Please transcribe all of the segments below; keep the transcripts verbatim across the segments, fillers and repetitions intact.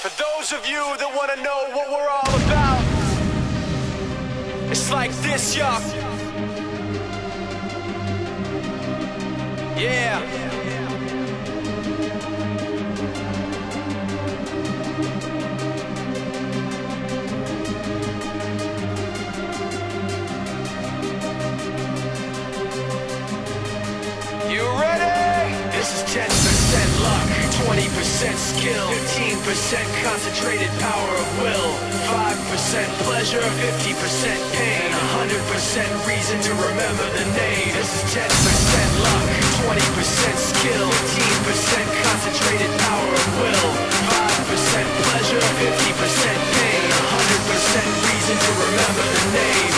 For those of you that want to know what we're all about, it's like this, y'all. Yeah. You ready? This is ten percent luck, twenty percent skill, fifteen percent concentrated power of will, five percent pleasure, fifty percent pain, and one hundred percent reason to remember the name. This is ten percent luck, twenty percent skill, fifteen percent concentrated power of will, five percent pleasure, fifty percent pain, and one hundred percent reason to remember the name.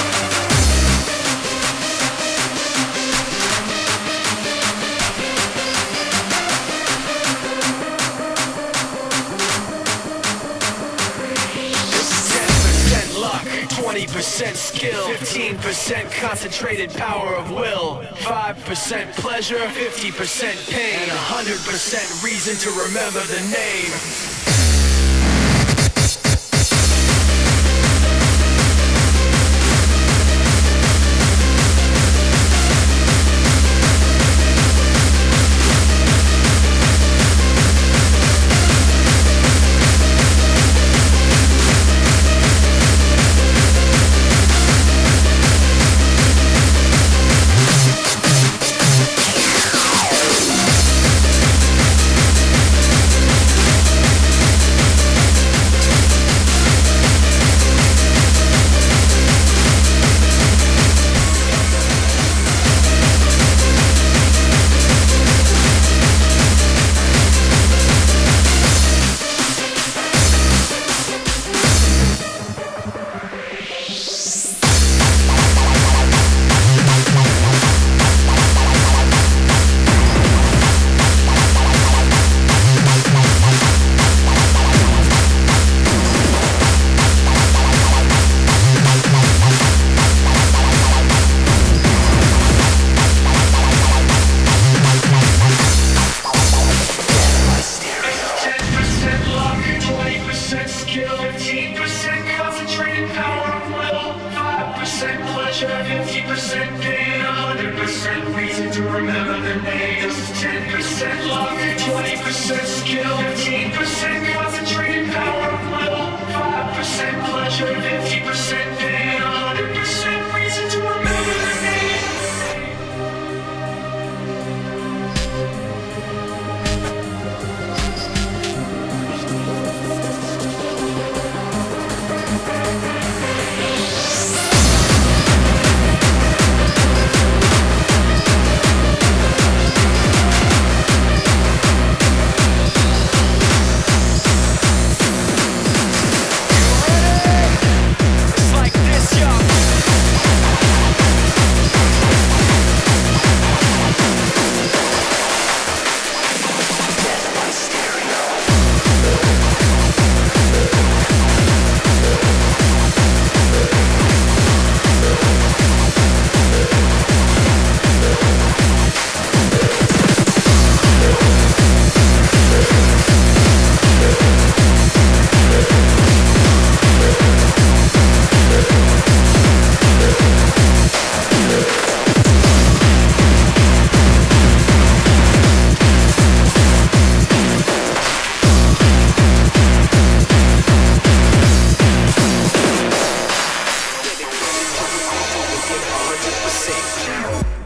twenty percent skill, fifteen percent concentrated power of will, five percent pleasure, fifty percent pain, and one hundred percent reason to remember the name. fifteen percent concentrated power of will, five percent pleasure, fifty percent pain, one hundred percent reason to remember the name. This is ten percent luck, twenty percent skill, fifteen percent concentrated power of will, five percent pleasure, fifty percent pain, one hundred percent reason to remember the name. one hundred percent